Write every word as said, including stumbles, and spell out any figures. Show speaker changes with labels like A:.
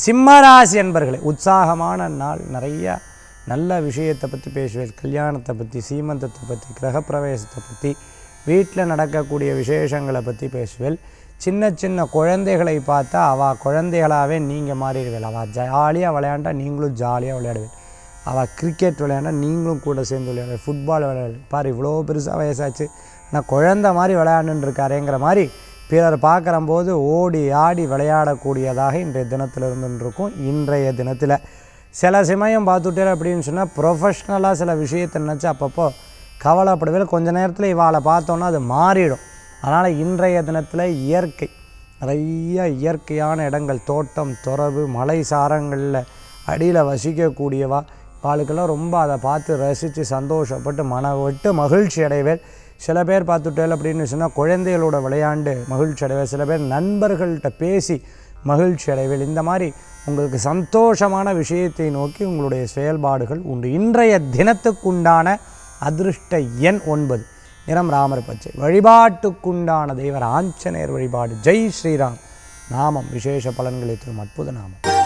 A: சிம்மராசி என்பர்களே உற்சாகமான நாள். நிறைய நல்ல விஷயத்தை பற்றி பேசுவேன். கல்யாணத்தை பற்றி, சீமந்தத்தை பற்றி, கிரகப்பிரவேசத்தை பற்றி, வீட்டில் நடக்கக்கூடிய விசேஷங்களை பற்றி பேசுவேன். சின்ன சின்ன குழந்தைகளை பார்த்தா அவள் குழந்தைகளாகவே நீங்கள் மாறிடுவேன். அவள் ஜாலியாக விளையாண்டா நீங்களும் ஜாலியாக விளையாடுவேன். அவள் கிரிக்கெட் விளையாண்டா நீங்களும் கூட சேர்ந்து விளையாடுவேன். ஃபுட்பால் விளையாடு பாரு, இவ்வளோ பெருசாக வயசாச்சு நான் குழந்தை மாதிரி விளையாண்டுன்னு இருக்காருங்கிற மாதிரி பிறர் பார்க்குறம்போது ஓடி ஆடி விளையாடக்கூடியதாக இன்றைய தினத்தில் இருந்துருக்கும். இன்றைய தினத்தில் சில சமயம் பார்த்துட்டே அப்படின்னு சொன்னால் ப்ரொஃபஷ்னலாக சில விஷயத்தை நினச்சி அப்பப்போ கவலைப்படுவேன். கொஞ்ச நேரத்தில் இவாளை பார்த்தோன்னா அது மாறிடும். அதனால் இன்றைய தினத்தில் இயற்கை நிறைய இயற்கையான இடங்கள், தோட்டம், துறவு, மலை சாரங்களில் அடியில் வசிக்கக்கூடியவா வாழ்க்கெல்லாம் ரொம்ப அதை பார்த்து ரசித்து சந்தோஷப்பட்டு மன விட்டு மகிழ்ச்சி அடைவேன். சில பேர் பார்த்துட்டேன் அப்படின்னு சொன்னால் குழந்தைகளோட விளையாண்டு மகிழ்ச்சி அடைவேன். சில பேர் நண்பர்கள்ட்ட பேசி மகிழ்ச்சி அடைவேன். இந்த மாதிரி உங்களுக்கு சந்தோஷமான விஷயத்தை நோக்கி உங்களுடைய செயல்பாடுகள் உண்டு. இன்றைய தினத்துக்குண்டான அதிருஷ்ட எண் ஒன்பது, நிறம் ராமர் பச்சை. வழிபாட்டுக்குண்டான தெய்வர் ஆஞ்சநேயர் வழிபாடு. ஜெய் ஸ்ரீராம். நாமம் விசேஷ பலன்களை தரும் அற்புத நாமம்.